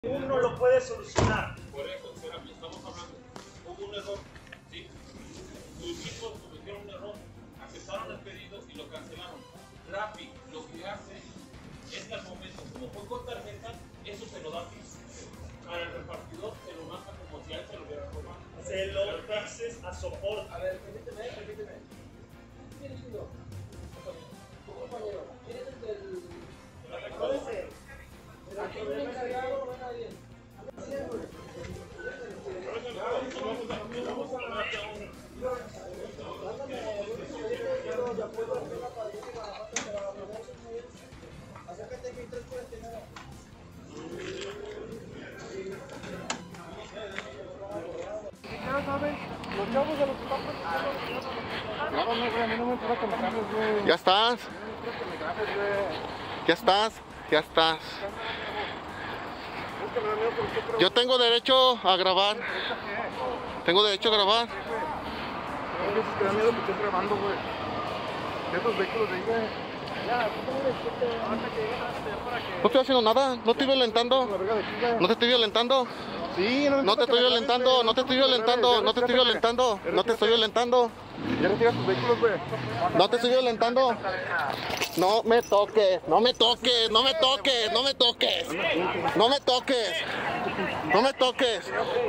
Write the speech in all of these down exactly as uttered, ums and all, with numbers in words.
Uno lo puede solucionar. Por eso, espérame, estamos hablando. Hubo un error, ¿sí? Sus equipos cometieron un error, aceptaron el pedido y lo cancelaron. Rappi lo que hace es que al momento, como fue con tarjeta, eso se lo da para el repartidor, se lo manda como si a él se lo hubiera robado. Se lo dices a soporte. A ver, permíteme, permíteme. ¿Quién es uno? Tu compañero. ¿Quién es el del...? Acuérdense. ¿Aquí no hay encargado o nadie? Acércate que hay tres cuarenta y nueve. Ya saben, los chavos de los que están Claro, no, güey, a mí no me interesa que me grabes, güey. Ya estás, No me interesa que me grabes, güey. ya estás, ya estás. Es que me da miedo por usted, pero... Yo tengo derecho a grabar. Tengo derecho a grabar. No dices que da miedo que estés grabando, güey. De esos vehículos de ahí, güey. Ya, tú me disculpe. Ahorita que llegue para que... No estoy haciendo nada, no estoy violentando. La verga de aquí, güey. No te estoy violentando. Sí, no, No te estoy violentando, no te estoy violentando, no te estoy violentando, no te estoy violentando. Ya retiras tus vehículos, güey. No te estoy violentando. No me toques, no me toques, no me toques, no me toques. No me toques. No me toques.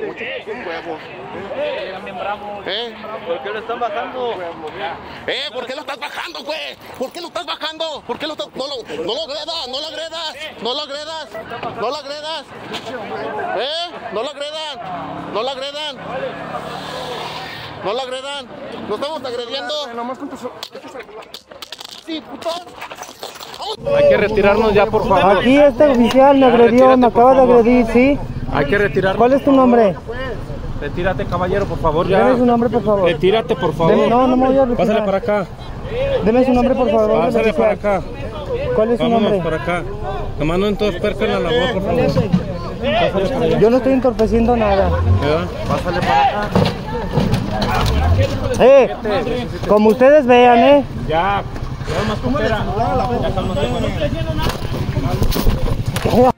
¿Eh? ¿Por qué lo están bajando? ¿Eh? ¿Por qué lo estás bajando, güey? ¿Por qué lo estás bajando? ¿Por qué lo estás...? No lo, no lo agredas, no lo agredas, no lo agredas, no lo agredas. ¿Eh? No lo agredan, no lo agredan. No lo agredan, no estamos agrediendo. Nomás con tus... Sí, puto. Hay que retirarnos ya, por favor. Aquí este oficial me agredió, me acaba de agredir, ¿sí? Hay que retirarnos. ¿Cuál es tu nombre? Retírate, caballero, por favor, ya. Deme su nombre, por favor. Retírate, por favor. Deme- no, no me voy a retirar. Pásale para acá. Deme su nombre, por favor. Pásale para oficial. acá. ¿Cuál es su Vámonos nombre? para acá. Nomás no entorpezcan la labor, por favor. Pásale para allá. Yo no estoy entorpeciendo nada. ¿Verdad? Pásale para acá. Eh, como ustedes vean, eh. Ya. Ya más contera. Ya cálmate, bueno.